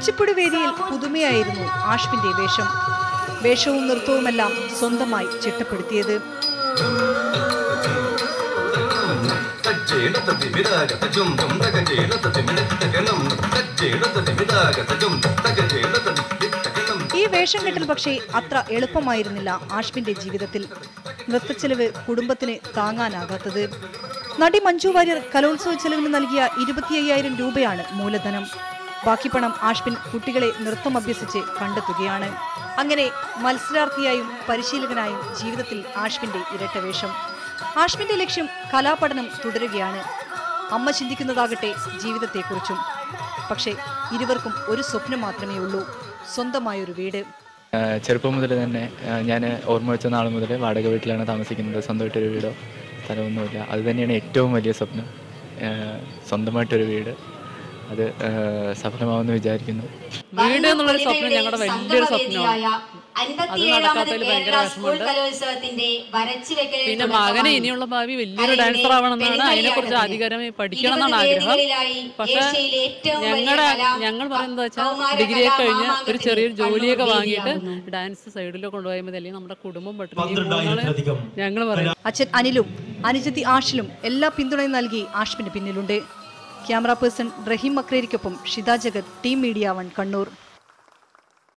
കുച്ചിപ്പുടി വേദിയിൽ പുതുമയായിരുന്നു ആഷ്മിന്റെ വേഷം. വേഷവും നൃത്തവുമെല്ലാം സ്വന്തമായി ചിട്ടപ്പെടുത്തിയത്. ഈ വേഷം കെട്ടൽ പക്ഷേ അത്ര എളുപ്പമായിരുന്നില്ല ആഷ്മിന്റെ ജീവിതത്തിൽ. നൃത്തച്ചെലവ് കുടുംബത്തിന് താങ്ങാനാകാത്തത്. നടി മഞ്ജു വാര്യർ കലോത്സവ ചെലവിന് നൽകിയ 25,000 രൂപയാണ് മൂലധനം. ബാക്കി പണം ആഷ്മിൻ കുട്ടികളെ നൃത്തം അഭ്യസിച്ച് കണ്ടെത്തുകയാണ്. അങ്ങനെ മത്സരാർത്ഥിയായും പരിശീലകനായും ജീവിതത്തിൽ ആഷ്മിന്റെ ഇരട്ടവേഷം. ആഷ്മിന്റെ ലക്ഷ്യം കലാപഠനം തുടരുകയാണ്. അമ്മ ചിന്തിക്കുന്നതാകട്ടെ ജീവിതത്തെക്കുറിച്ചും. പക്ഷേ ഇരുവർക്കും ഒരു സ്വപ്നം മാത്രമേ ഉള്ളൂ, സ്വന്തമായൊരു വീട്. ചെറുപ്പം മുതൽ തന്നെ ഞാൻ ഓർമ്മ വെച്ച നാൾ മുതൽ വാടക വീട്ടിലാണ് താമസിക്കുന്നത്. സ്വന്തമായിട്ടൊരു വീടോ സ്ഥലമൊന്നുമില്ല. അത് തന്നെയാണ് ഏറ്റവും വലിയ സ്വപ്നം, സ്വന്തമായിട്ടൊരു വീട്. അത് സഫലമാവുമെന്ന് വിചാരിക്കുന്നു. വീട് എന്നുള്ളൊരു സ്വപ്നം ഞങ്ങളുടെ വലിയൊരു സ്വപ്നമാണ്. അത് നടക്കാത്തതിൽ ഭയങ്കര വിഷമമുണ്ട്. പിന്നെ മകനെ ഇനിയുള്ള ഭാവി വലിയൊരു ഡാൻസർ ആവണമെന്നാണ്, അതിനെക്കുറിച്ച് അധികാരമായി പഠിക്കണം എന്നാണ് ആഗ്രഹം. പക്ഷെ ഞങ്ങൾ പറയുന്നത് വെച്ചാൽ ഡിഗ്രിയൊക്കെ കഴിഞ്ഞ് ഒരു ചെറിയൊരു ജോലിയൊക്കെ വാങ്ങിയിട്ട് ഡാൻസ് സൈഡിലൊക്കെ കൊണ്ടുപോയാൽ മതി, അല്ലെങ്കിൽ നമ്മുടെ കുടുംബം പെട്ടെന്ന് ഞങ്ങൾ പറയും. അച്ഛൻ അനിലും അനുജത്തി ആഷിലും എല്ലാ പിന്തുണയും നൽകി ആഷ്മിന് പിന്നിലുണ്ട്. ക്യാമറ പേഴ്സൺ റഹീം മക്രേരിക്കൊപ്പം ഷിത ജഗത്, ടീം മീഡിയ 1 കണ്ണൂർ.